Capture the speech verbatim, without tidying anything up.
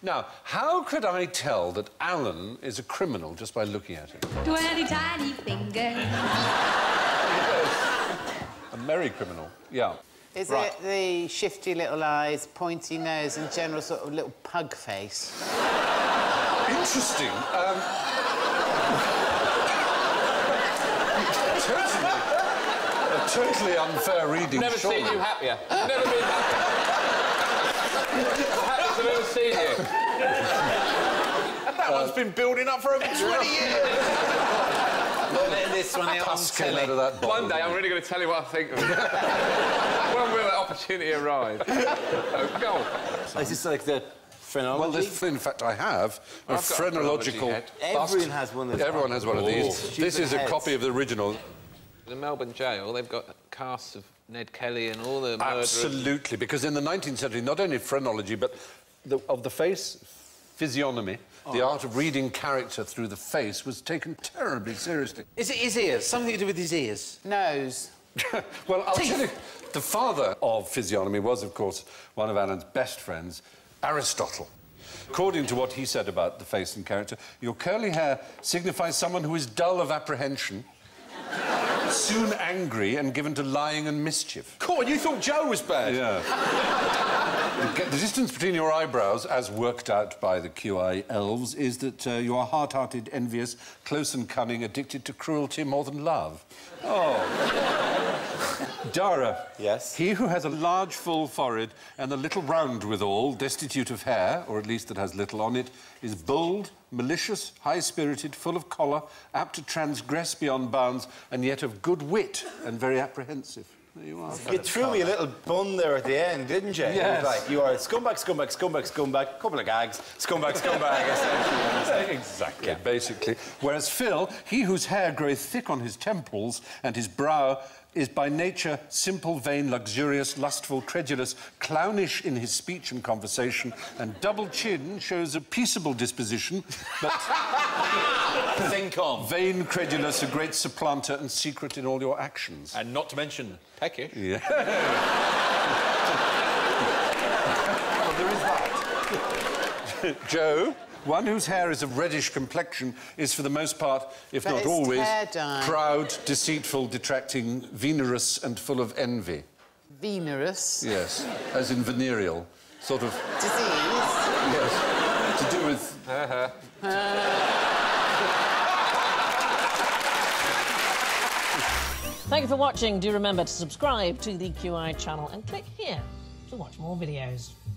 Now, how could I tell that Alan is a criminal just by looking at him? Twenty tiny fingers. A merry criminal, yeah. Is right. it the shifty little eyes, pointy nose and general sort of little pug face? Interesting. Um... totally, a totally unfair reading. Never surely. seen you happier. Never been happier. The happiest I've ever seen you. And that uh, one's been building up for over twenty years. Let this one out on came out of that bottle. One day I'm really going to tell you what I think of it. When will that opportunity arrive? Oh, go on. Is this like the phrenology? Well, this, in fact, I have a phrenological... A Everyone has one of these. Everyone has one of these. Oh. This is a heads. copy of the original. The Melbourne jail, they've got casts of Ned Kelly and all the murderers. Absolutely, because in the nineteenth century, not only phrenology, but the, of the face, physiognomy, oh. the art of reading character through the face was taken terribly seriously. Is it his ears? Something to do with his ears? Nose. Well, I'll Teeth. tell you, the father of physiognomy was, of course, one of Alan's best friends, Aristotle. According to what he said about the face and character, your curly hair signifies someone who is dull of apprehension, soon angry and given to lying and mischief. Cool, you thought Joe was bad? Yeah. The distance between your eyebrows, as worked out by the Q I elves, is that uh, you are hard-hearted, envious, close and cunning, addicted to cruelty more than love. Oh. Dara. Yes? He who has a large, full forehead and a little round withal, destitute of hair, or at least that has little on it, is bold, malicious, high-spirited, full of choler, apt to transgress beyond bounds, and yet of good wit and very apprehensive. There you are. You threw me a little bun there at the end, didn't you? Yes. It was like, you are a scumbag, scumbag, scumbag, scumbag, couple of gags, scumbag, scumbag, essentially. Exactly, yeah. basically. Whereas Phill, he whose hair groweth thick on his temples and his brow is by nature simple, vain, luxurious, lustful, credulous, clownish in his speech and conversation, and double chin shows a peaceable disposition, but... Think on. Vain, credulous, a great supplanter and secret in all your actions. And not to mention peckish. Yeah. Well, there is that. Joe, one whose hair is of reddish complexion, is for the most part, if But not it's always, hair dye. proud, deceitful, detracting, venerous and full of envy. Venerous. Yes, as in venereal. Sort of... Disease. Yes, to do with... Uh-huh. Uh... Thank you for watching. Do remember to subscribe to the Q I channel and click here to watch more videos.